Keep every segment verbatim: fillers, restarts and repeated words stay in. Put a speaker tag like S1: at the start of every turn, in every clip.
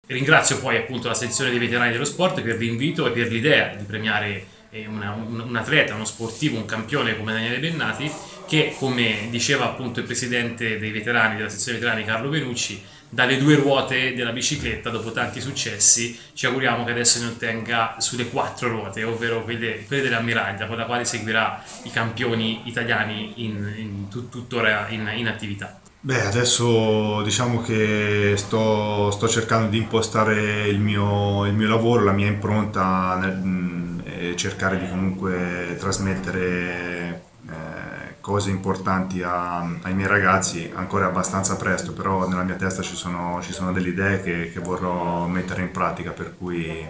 S1: Ringrazio poi appunto la sezione dei veterani dello sport per l'invito e per l'idea di premiare eh, una- un, un atleta, uno sportivo, un campione come Daniele Bennati, che come diceva appunto il presidente dei veterani della sezione veterani Carlo Benucci, dalle due ruote della bicicletta dopo tanti successi ci auguriamo che adesso ne ottenga sulle quattro ruote, ovvero quelle, quelle dell'ammiraglia, con la quale seguirà i campioni italiani in, in tut- tuttora in in attività.
S2: Beh, adesso diciamo che sto, sto cercando di impostare il mio, il mio lavoro, la mia impronta nel- mh, e cercare di comunque trasmettere eh, cose importanti a- ai miei ragazzi. Ancora è abbastanza presto, però nella mia testa ci sono, ci sono delle idee che, che vorrò mettere in pratica, per cui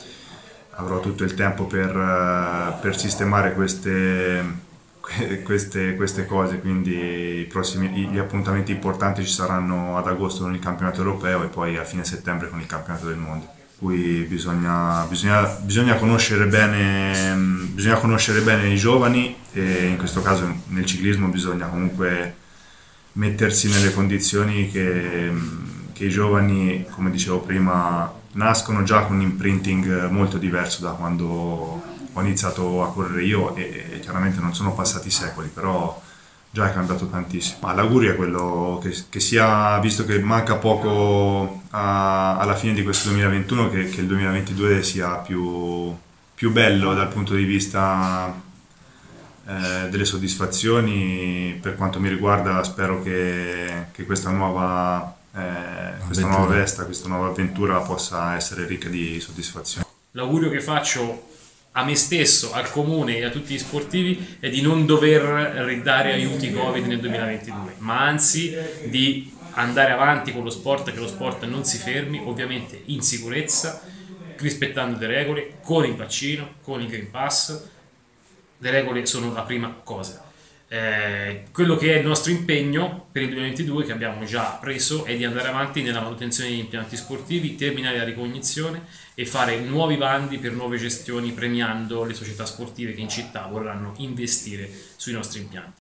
S2: avrò tutto il tempo per, eh, per sistemare queste, queste, queste cose, quindi i prossimi, gli appuntamenti importanti ci saranno ad agosto con il campionato europeo e poi a fine settembre con il campionato del mondo. Cui bisogna, bisogna, bisogna conoscere bene, bisogna conoscere bene i giovani, e in questo caso nel ciclismo bisogna comunque mettersi nelle condizioni che, che i giovani, come dicevo prima, nascono già con un imprinting molto diverso da quando ho iniziato a correre io, e, e chiaramente non sono passati secoli, però già è cambiato tantissimo. Ma l'augurio è quello che, che sia, visto che manca poco a- alla fine di questo duemilaventuno, che, che il duemilaventidue sia più, più bello dal punto di vista eh, delle soddisfazioni. Per quanto mi riguarda, spero che, che questa nuova, eh, questa nuova
S3: Avventura.
S2: vesta, questa nuova avventura possa essere ricca di soddisfazioni.
S1: L'augurio che faccio a me stesso, al comune e a tutti gli sportivi è di non dover ridare aiuti Covid nel duemilaventidue, ma anzi di andare avanti con lo sport, che lo sport non si fermi, ovviamente in sicurezza, rispettando le regole, con il vaccino, con il Green Pass. Le regole sono la prima cosa. Eh, quello che è il nostro impegno per il duemilaventidue, che abbiamo già preso, è di andare avanti nella manutenzione degli impianti sportivi, terminare la ricognizione e fare nuovi bandi per nuove gestioni, premiando le società sportive che in città vorranno investire sui nostri impianti.